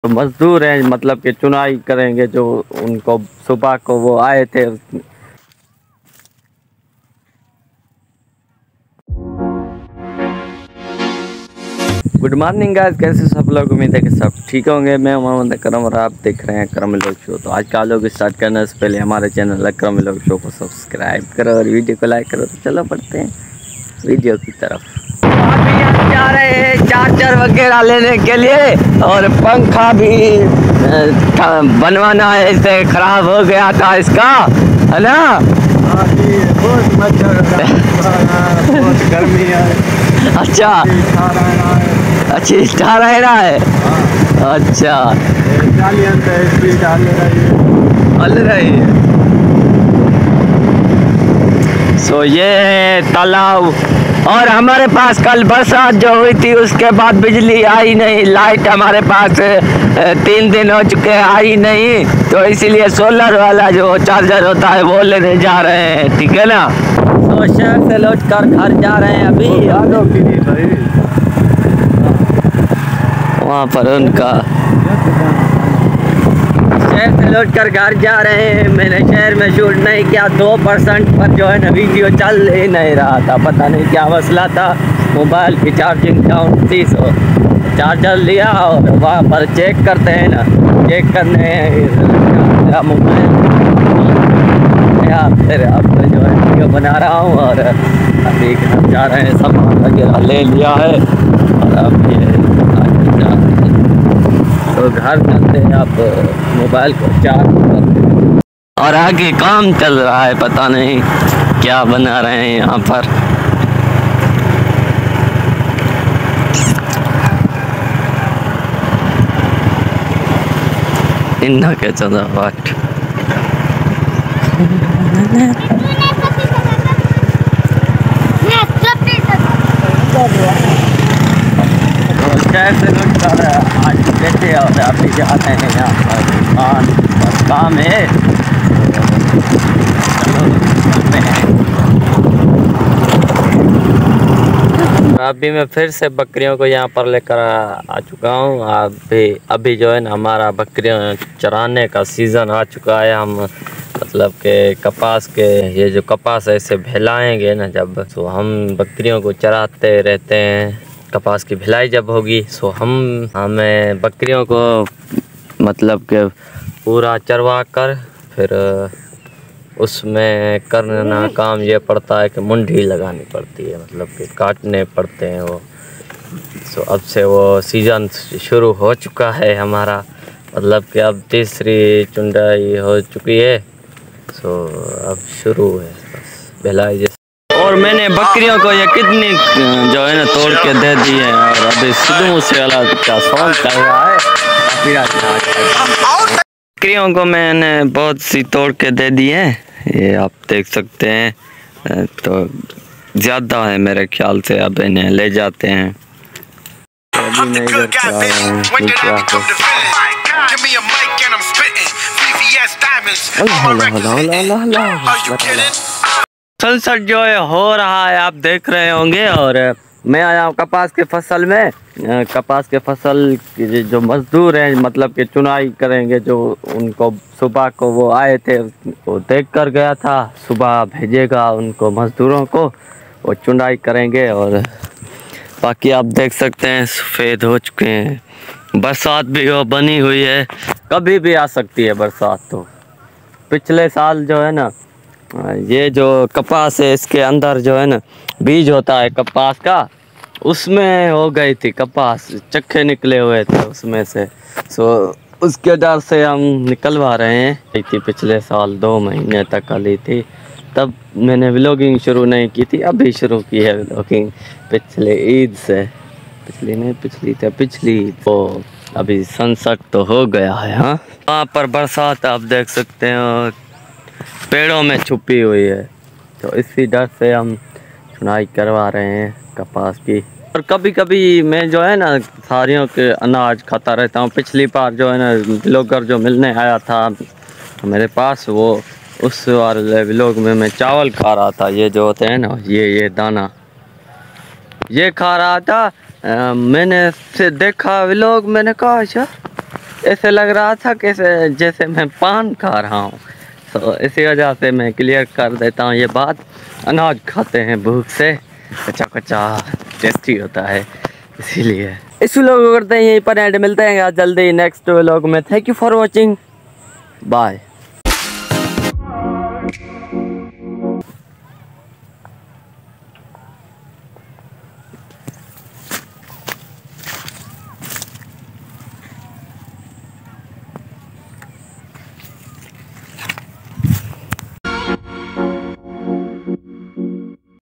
तो मजदूर हैं, मतलब कि चुनाई करेंगे जो उनको सुबह को वो आए थे। गुड मॉर्निंग गाइस, कैसे सब लोग? उम्मीद है कि सब ठीक होंगे। मैं मोहम्मद अकरम और आप देख रहे हैं अकरम व्लॉग शो। तो आज का व्लॉग स्टार्ट करने से पहले हमारे चैनल अकरम व्लॉग शो को सब्सक्राइब करो और वीडियो को लाइक करो। तो चलो पढ़ते हैं वीडियो की तरफ। अभी हम जा रहे हैं चार्जर वगैरह लेने के लिए और पंखा भी बनवाना है, इससे खराब हो गया था इसका, है ना? बहुत मच्छर, बहुत गर्मी है। अच्छा अच्छी रहा है। अच्छा हल रही है। सो ये तालाब, और हमारे पास कल बरसात जो हुई थी उसके बाद बिजली आई नहीं, लाइट हमारे पास 3 दिन हो चुके हैं आई नहीं, तो इसीलिए सोलर वाला जो चार्जर होता है वो लेने जा रहे हैं, ठीक है ना? तो शहर से लौट कर घर जा रहे हैं अभी। वहाँ पर उनका शहर से लौट कर घर जा रहे हैं। मैंने शहर में शूट नहीं किया, 2% पर जो है ना वीडियो चल ही नहीं रहा था, पता नहीं क्या मसला था। मोबाइल की चार्जिंग डाउन थी, सो चार्जर लिया और वहाँ पर चेक करते हैं ना, चेक करने मोबाइल फिर अब जो है वीडियो बना रहा हूँ और अभी घर जा रहे हैं। सामान वगैरह ले लिया है और अब ये तो घर चलते हैं। अब मोबाइल को चार्ज करते हैं और आगे काम चल रहा है, पता नहीं क्या बना रहे हैं यहाँ पर। इन्ना के चला बाट शहर से लौट कर आज बैठे और अभी जा रहे हैं यहाँ पर दुकान पर काम है। अभी मैं फिर से बकरियों को यहाँ पर लेकर आ चुका हूँ। अभी जो है ना हमारा बकरियाँ चराने का सीज़न आ चुका है। हम मतलब के कपास के ये जो कपास ऐसे फैलाएंगे ना जब, तो हम बकरियों को चराते रहते हैं। कपास की भिलाई जब होगी सो हमें बकरियों को मतलब के पूरा चरवा कर फिर उसमें करना काम ये पड़ता है कि मुंडी लगानी पड़ती है, मतलब कि काटने पड़ते हैं वो। सो अब से वो सीज़न शुरू हो चुका है हमारा, मतलब कि अब तीसरी चुंडाई हो चुकी है। सो अब शुरू है बस भिलाई जैसे। और मैंने बकरियों को ये कितनी जो है ना तोड़ के दे दी है और अभी सिद्धू मूसेवाला का सॉन्ग चल रहा है। बकरियों को मैंने बहुत सी तोड़ के दे दी है, ये आप देख सकते हैं। तो ज़्यादा है मेरे ख्याल से, अब इन्हें ले जाते हैं। अभी मैं इधर सनसेट जो है हो रहा है, आप देख रहे होंगे। और मैं आया हूँ कपास के फसल में। कपास के फसल के जो मजदूर हैं, मतलब कि चुनाई करेंगे जो उनको सुबह को वो आए थे, वो देख कर गया था। सुबह भेजेगा उनको मजदूरों को, वो चुनाई करेंगे। और बाकी आप देख सकते हैं सफ़ेद हो चुके हैं। बरसात भी वो बनी हुई है, कभी भी आ सकती है बरसात। तो पिछले साल जो है ना ये जो कपास है इसके अंदर जो है ना बीज होता है कपास का, उसमें हो गई थी कपास, चक्के निकले हुए थे उसमें से। सो उसके डर से हम निकलवा रहे हैं। थी पिछले साल 2 महीने तक ली थी, तब मैंने व्लॉगिंग शुरू नहीं की थी, अभी शुरू की है व्लॉगिंग पिछले ईद से। पिछली तो अभी सनसेट तो हो गया है। हाँ, वहाँ पर बरसात आप देख सकते हैं पेड़ों में छुपी हुई है, तो इसी डर से हम चुनाई करवा रहे हैं कपास की। और कभी कभी मैं जो है ना सारियों के अनाज खाता रहता हूँ। पिछली बार जो है ना ब्लॉगर जो मिलने आया था मेरे पास, वो उस वाले व्लॉग में मैं चावल खा रहा था। ये जो होते हैं ना ये दाना ये खा रहा था। मैंने से देखा व्लॉग, मैंने कहा अच्छा ऐसे लग रहा था कि जैसे मैं पान खा रहा हूँ। तो इसी वजह से मैं क्लियर कर देता हूँ ये बात। अनाज खाते हैं भूख से, कच्चा कच्चा टेस्टी होता है, इसीलिए। इस व्लॉग को करते हैं यहीं पर एंड, मिलते हैं जल्दी नेक्स्ट व्लॉग में। Thank you for watching, bye.